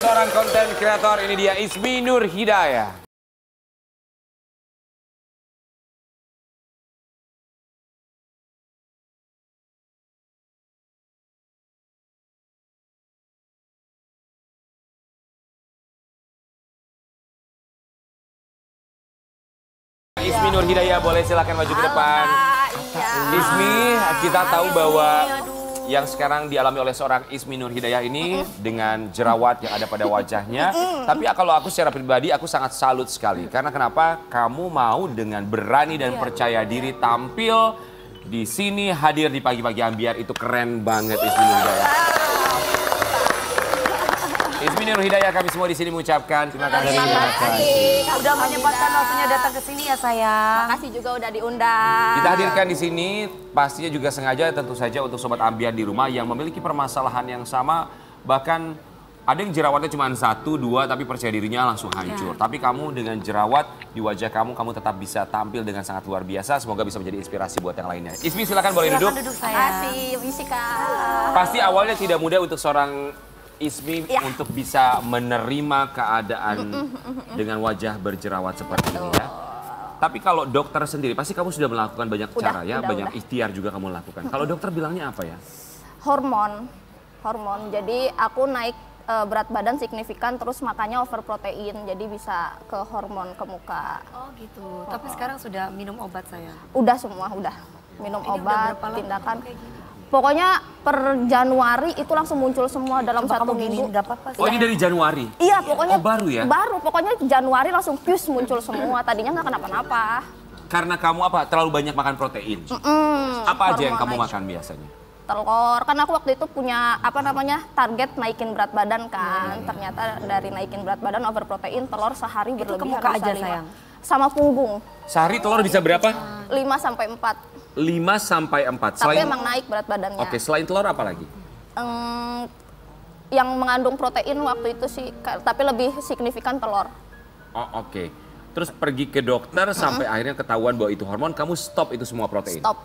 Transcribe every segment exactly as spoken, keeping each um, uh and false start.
Seorang konten kreator, ini dia Ismi Nur Hidayah. Ismi Nur Hidayah, boleh silakan maju ke depan. Iya. Ismi, kita tahu bahwa Aduh. yang sekarang dialami oleh seorang Ismi Nur Hidayah ini dengan jerawat yang ada pada wajahnya. Tapi kalau aku secara pribadi, aku sangat salut sekali. Karena kenapa? Kamu mau dengan berani dan percaya diri tampil di sini, hadir di Pagi-Pagi Ambyar. Itu keren banget, Ismi Nur Hidayah. Ismi Nur Hidayah, kami semua di sini mengucapkan terima kasih. Terima kasih. Udah menyempatkan waktunya datang ke sini ya sayang. Makasih juga udah diundang. Kita hadirkan di sini pastinya juga sengaja tentu saja untuk Sobat Ambyar di rumah yang memiliki permasalahan yang sama. Bahkan ada yang jerawatnya cuma satu, dua, tapi percaya dirinya langsung hancur. Ya. Tapi kamu dengan jerawat di wajah kamu, kamu tetap bisa tampil dengan sangat luar biasa. Semoga bisa menjadi inspirasi buat yang lainnya. Ismi silakan boleh Silakan duduk. duduk Terima sayang. kasih, Wisika. Pasti awalnya tidak mudah untuk seorang Ismi Ya. untuk bisa menerima keadaan dengan wajah berjerawat seperti ini ya. Tapi kalau dokter sendiri, pasti kamu sudah melakukan banyak Udah, cara ya, udah, banyak udah. ikhtiar juga kamu lakukan. Kalau dokter bilangnya apa ya? Hormon, hormon. Jadi aku naik e, berat badan signifikan, terus makanya overprotein, jadi bisa ke hormon ke muka. Oh gitu. Tapi sekarang sudah minum obat sayang. Udah semua, udah minum Ini udah obat, berapa lama tindakan. kayak gini? Pokoknya per Januari itu langsung muncul semua dalam Coba satu kamu giniin, minggu. nggak apa-apa Oh ini dari Januari? Iya, pokoknya Oh, baru ya? Baru, pokoknya Januari langsung pius muncul semua. Tadinya nggak kenapa-napa. Karena kamu apa? Terlalu banyak makan protein? Mm, Apa aja yang hormon kamu naik. makan biasanya? Telur, kan aku waktu itu punya apa namanya target naikin berat badan kan. Ternyata dari naikin berat badan overprotein, telur sehari Itu ke berlebihan muka bisa aja lima. sayang. Sama punggung, Sehari telur bisa berapa? lima sampai empat. lima sampai empat. Tapi Selain, emang naik berat badannya. Oke, selain telur apa lagi? Em, yang mengandung protein waktu itu sih, ka- tapi lebih signifikan telur. Oh oke. Terus pergi ke dokter sampai akhirnya ketahuan bahwa itu hormon, kamu stop itu semua protein? Stop.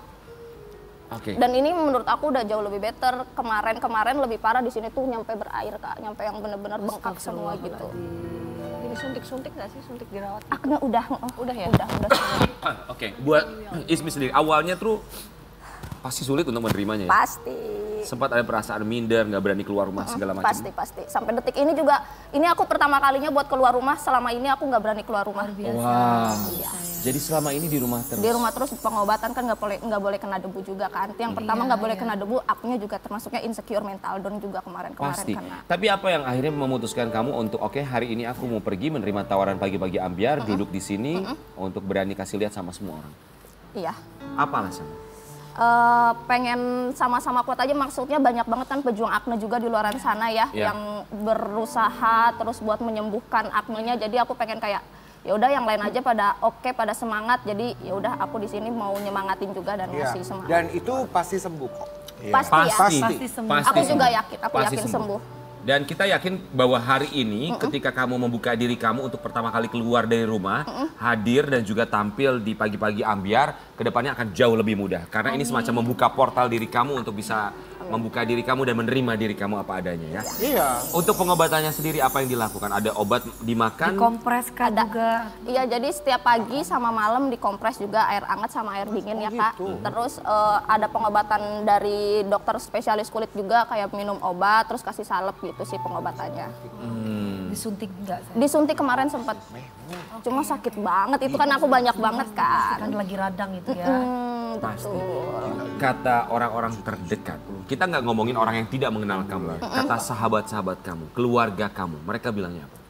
Oke. Dan ini menurut aku udah jauh lebih better. Kemarin-kemarin lebih parah di sini tuh nyampe berair kak, nyampe yang bener-bener bengkak semua gitu. Ini suntik-suntik nggak sih? Suntik jerawat? Akne udah, oh, Udah ya? Udah, udah semua. Oke, buat Ismi sendiri, awalnya tuh pasti sulit untuk menerimanya ya? Pasti. Sempat ada perasaan minder, nggak berani keluar rumah segala macam? Pasti, pasti. Sampai detik ini juga, ini aku pertama kalinya buat keluar rumah, selama ini aku nggak berani keluar rumah. Wow. Jadi selama ini di rumah terus? Di rumah terus, pengobatan kan nggak boleh nggak boleh kena debu juga kan. Yang pertama nggak boleh kena debu, akunya juga termasuknya insecure mental down juga kemarin-kemarin Pasti. kena. Tapi apa yang akhirnya memutuskan kamu untuk oke hari ini aku mau pergi menerima tawaran Pagi-Pagi Ambyar, duduk di sini untuk berani kasih lihat sama semua orang? Iya. Apa alasannya? Eh, pengen sama-sama kuat aja, maksudnya banyak banget kan pejuang akne juga di luaran sana ya, Iya. yang berusaha terus buat menyembuhkan aknenya. Jadi aku pengen kayak ya udah yang lain aja pada oke, pada semangat. Jadi ya udah aku di sini mau nyemangatin juga dan Iya. ngasih semangat. Dan itu pasti sembuh kok. Pasti ya. Pasti. Pasti sembuh. Pasti Aku juga sembuh. yakin, aku Pasti yakin sembuh. Dan kita yakin bahwa hari ini ketika kamu membuka diri kamu untuk pertama kali keluar dari rumah, hadir dan juga tampil di Pagi-Pagi Ambyar, kedepannya akan jauh lebih mudah. Karena ini semacam membuka portal diri kamu untuk bisa membuka diri kamu dan menerima diri kamu apa adanya ya. Iya. Untuk pengobatannya sendiri apa yang dilakukan? Ada obat dimakan? Dikompres kan Ada. juga. Iya, jadi setiap pagi sama malam dikompres juga air hangat sama air dingin ya kak. Terus eh, ada pengobatan dari dokter spesialis kulit juga, kayak minum obat, terus kasih salep gitu sih pengobatannya. Disuntik enggak sayang? Disuntik kemarin sempat, cuma sakit banget. Itu kan aku banyak banget kan. Kan lagi radang itu ya. Hmm, Pasti. betul. Kata orang-orang terdekat, kita nggak ngomongin orang yang tidak mengenal kamu. Kata sahabat-sahabat kamu, keluarga kamu, mereka bilangnya apa?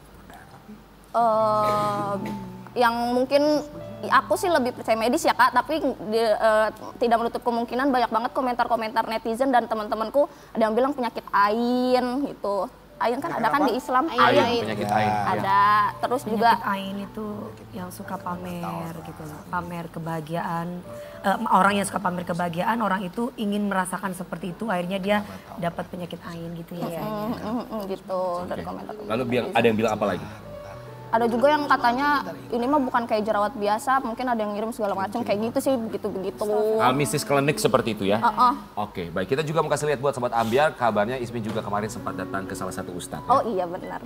Eh, yang mungkin aku sih lebih percaya medis ya kak, tapi di, eh, tidak menutup kemungkinan banyak banget komentar-komentar netizen dan teman-temanku ada yang bilang penyakit ain gitu. Ain kan ada kan di Islam, Ain, ain, penyakit ain. ada. Terus juga Penyakit ain itu yang suka pamer gitu loh. Pamer kebahagiaan. Eh, orang yang suka pamer kebahagiaan, orang itu ingin merasakan seperti itu, akhirnya dia dapat penyakit ain gitu ya sayang. mm, mm, mm, gitu dari komentar. Lalu bilang, ada yang bilang apa lagi? ada juga yang katanya ini mah bukan kayak jerawat biasa, mungkin ada yang ngirim segala macam kayak gitu sih, begitu-begitu. Hal mistis klinik seperti itu ya? Uh-uh. Oke, baik. Kita juga mau kasih lihat buat Sobat Ambiar, kabarnya Ismi juga kemarin sempat datang ke salah satu ustadz. Ya? Oh iya benar.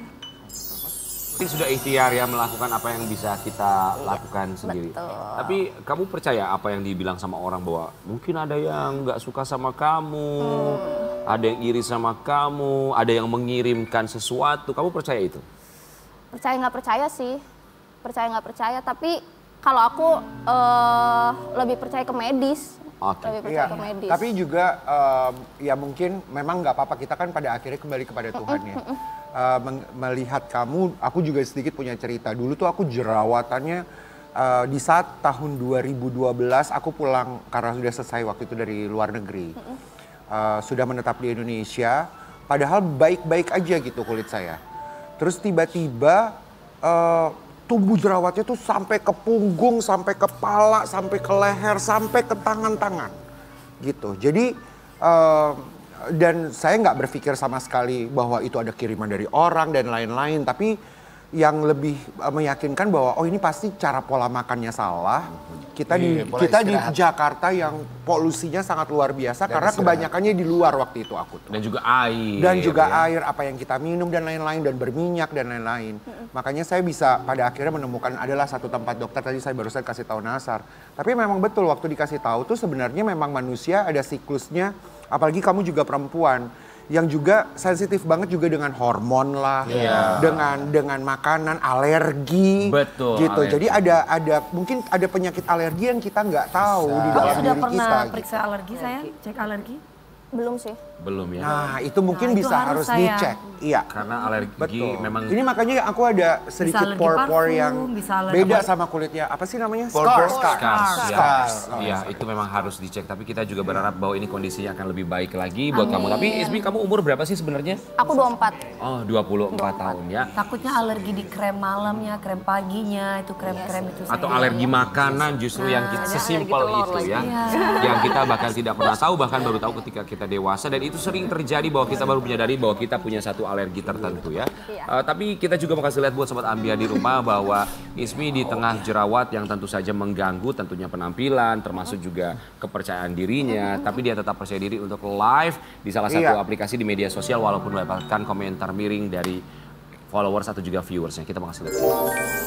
Ini sudah ikhtiar ya melakukan apa yang bisa kita lakukan sendiri. Betul. Tapi kamu percaya apa yang dibilang sama orang bahwa mungkin ada yang nggak suka sama kamu, hmm. ada yang iri sama kamu, ada yang mengirimkan sesuatu. Kamu percaya itu? Percaya nggak percaya sih, percaya nggak percaya. Tapi kalau aku uh, lebih percaya ke medis. Oke. Lebih percaya Iya, ke medis. tapi juga um, ya mungkin memang nggak apa-apa, kita kan pada akhirnya kembali kepada Tuhan ya. Uh, melihat kamu, aku juga sedikit punya cerita. Dulu tuh aku jerawatannya uh, di saat tahun dua ribu dua belas aku pulang karena sudah selesai waktu itu dari luar negeri. Uh, sudah menetap di Indonesia, padahal baik-baik aja gitu kulit saya. Terus tiba-tiba uh, tumbuh jerawatnya tuh sampai ke punggung, sampai kepala, sampai ke leher, sampai ke tangan-tangan gitu. Jadi uh, dan saya nggak berpikir sama sekali bahwa itu ada kiriman dari orang dan lain-lain. Tapi yang lebih uh, meyakinkan bahwa oh ini pasti cara pola makannya salah. Kita di Iya, pola kita di istirahat. Jakarta yang polusinya sangat luar biasa Dan karena istirahat. kebanyakannya di luar waktu itu aku tuh. Dan juga air. Dan juga ya. air, apa yang kita minum dan lain-lain, dan berminyak dan lain-lain. Makanya saya bisa pada akhirnya menemukan adalah satu tempat dokter, tadi saya barusan kasih tahu Nasar. Tapi memang betul waktu dikasih tahu tuh sebenarnya memang manusia ada siklusnya, apalagi kamu juga perempuan yang juga sensitif banget juga dengan hormon lah, Iya. dengan dengan makanan, alergi, Betul, gitu. alergi. Jadi ada ada mungkin ada penyakit alergi yang kita nggak tahu di Kamu dalam sudah diri pernah kita. gitu. periksa alergi saya? Cek alergi? Belum sih. Belum ya. Nah itu mungkin Nah, itu bisa harus harus saya. dicek, iya. Karena alergi Betul. memang Ini makanya aku ada sedikit alergi pore-pore parfum, yang bisa alergi beda apa? sama kulitnya. Apa sih namanya? Pore-pore. Scars. Scars, ya. Scars. Iya, itu memang harus dicek. Tapi kita juga berharap bahwa ini kondisinya akan lebih baik lagi buat kamu. Tapi Ismi, kamu umur berapa sih sebenarnya? Aku dua puluh empat. Oh, dua puluh empat tahun ya. Takutnya alergi di krem malamnya, krem paginya, itu krem-krem itu. Atau saya- alergi makanan justru yang kita, sesimpel itu ya. Yang kita bahkan tidak pernah tahu, bahkan baru tahu ketika kita dewasa. Dan itu sering terjadi bahwa kita baru menyadari bahwa kita punya satu alergi tertentu ya. Eh, tapi kita juga mau kasih lihat buat Sobat Ambiar di rumah bahwa Ismi di tengah jerawat yang tentu saja mengganggu tentunya penampilan, termasuk juga kepercayaan dirinya. Tapi dia tetap percaya diri untuk live di salah satu Iya. aplikasi di media sosial walaupun mendapatkan komentar miring dari followers atau juga viewersnya. Kita mau kasih lihat.